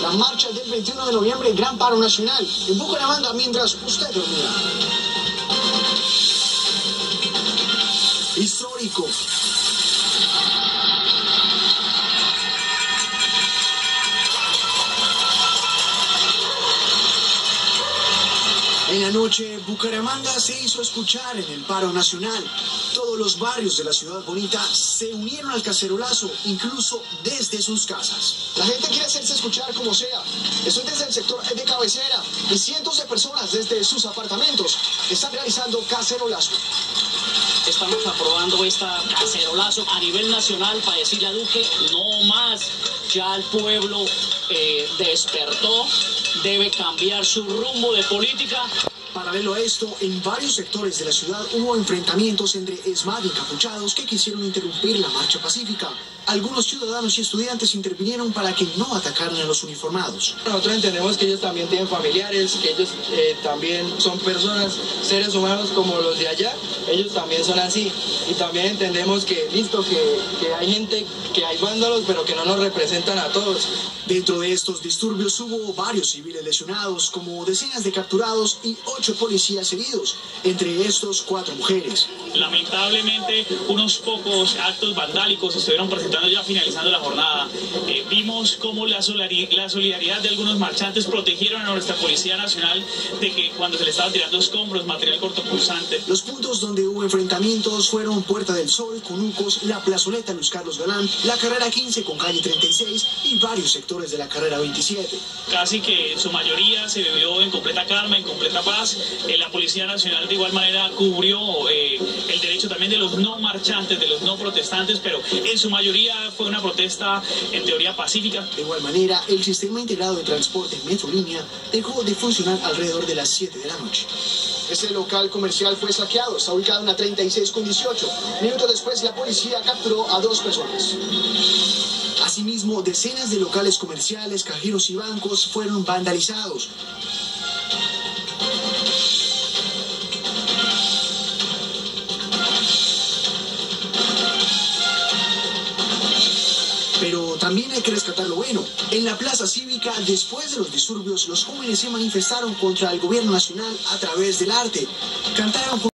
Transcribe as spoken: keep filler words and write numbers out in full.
La marcha del veintiuno de noviembre, gran paro nacional en Bucaramanga mientras usted dormía. Histórico. En la noche, Bucaramanga se hizo escuchar en el paro nacional. Todos los barrios de la ciudad bonita se unieron al cacerolazo, incluso desde sus casas. La gente quiere hacerse escuchar como sea. Estoy desde el sector de cabecera y cientos de personas desde sus apartamentos están realizando cacerolazo. Estamos aprobando esta cacerolazo a nivel nacional para decirle a Duque, no más, ya el pueblo eh, despertó, debe cambiar su rumbo de política. Paralelo a esto, en varios sectores de la ciudad hubo enfrentamientos entre ESMAD y encapuchados que quisieron interrumpir la marcha pacífica. Algunos ciudadanos y estudiantes intervinieron para que no atacaran a los uniformados. Nosotros entendemos que ellos también tienen familiares, que ellos eh, también son personas, seres humanos como los de allá, ellos también son así. Y también entendemos que, listo, que, que hay gente, que hay vándalos, pero que no nos representan a todos. Dentro de estos disturbios hubo varios civiles lesionados, como decenas de capturados y ocho policías heridos, entre estos cuatro mujeres. Lamentablemente, unos pocos actos vandálicos estuvieron presentando ya finalizando la jornada. Eh, vimos cómo la, la solidaridad de algunos marchantes protegieron a nuestra Policía Nacional de que cuando se le estaban tirando escombros, material cortopulsante. Los puntos donde hubo enfrentamientos fueron Puerta del Sol, Conucos, la Plazoleta Luis Carlos Galán, la Carrera quince con calle treinta y seis y varios sectores de la Carrera veintisiete. Casi que en su mayoría se vivió en completa calma, en completa paz. Eh, la Policía Nacional de igual manera cubrió eh, el derecho también de los no marchantes, de los no protestantes, pero en su mayoría fue una protesta en teoría pacífica. De igual manera, el sistema integrado de transporte Metrolínea dejó de funcionar alrededor de las siete de la noche. Ese local comercial fue saqueado, está ubicado en la treinta y seis con dieciocho. Minutos después, la policía capturó a dos personas. Asimismo, decenas de locales comerciales, cajeros y bancos fueron vandalizados. Pero también hay que rescatar lo bueno. En la Plaza Cívica, después de los disturbios, los jóvenes se manifestaron contra el gobierno nacional a través del arte. Cantaron